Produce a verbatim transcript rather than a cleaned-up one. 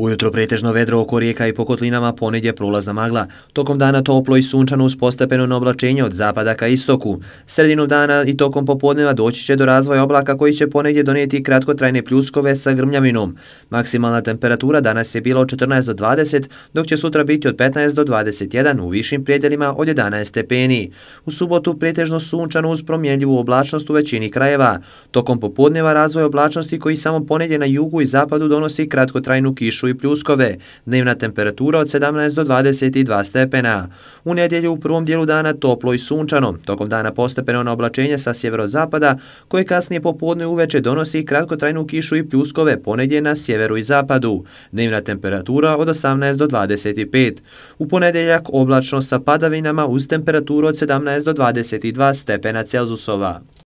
Ujutro pretežno vedro oko rijeka i po kotlinama, ponegdje prolazna magla. Tokom dana toplo i sunčano uz postepeno oblačenje od zapada ka istoku. Sredinom dana i tokom popodneva doći će do razvoja oblaka koji će ponegdje donijeti kratkotrajne pljuskove sa grmljavinom. Maksimalna temperatura danas je bila od četrnaest do dvadeset, dok će sutra biti od petnaest do dvadeset jedan, u višim predjelima od jedanaest stepeni. U subotu pretežno sunčano uz promjenljivu oblačnost u većini krajeva. Tokom popodneva razvoj oblačnosti koji samo ponegdje na jugu i zapadu donosi kratkotrajnu kišu i pljuskove. Dnevna temperatura od sedamnaest do dvadeset dva stepena. U nedjelju u prvom dijelu dana toplo i sunčano. Tokom dana postepeno na oblačenje sa sjeverozapada, koje kasnije popodne uveče donosi kratkotrajnu kišu i pljuskove ponegdje na sjeveru i zapadu. Dnevna temperatura od osamnaest do dvadeset pet. U ponedjeljak oblačno sa padavinama uz temperaturu od sedamnaest do dvadeset dva stepena Celzusova.